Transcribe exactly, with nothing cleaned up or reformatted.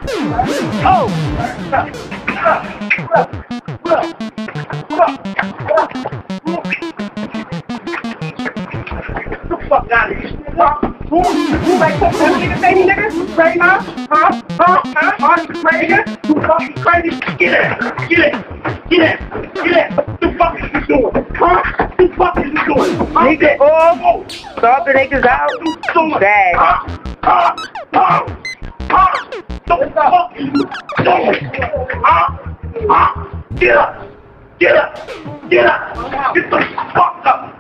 Oh! Fuck out of here. Who? Who like fuck that nigga, baby nigga? Crazy, huh? Huh? Huh? Huh? Huh? Crazy nigga? Who fucking crazy? Get it! Get it! Get it! Get it! What the fuck is you doing? Huh? What the fuck is you doing? Nigga, oh! Stop the niggas out. Bad. Huh? Huh? Huh? Huh? What the fuck is you doing? Huh? Huh? Get up! Get up! Get up! Get the fuck up!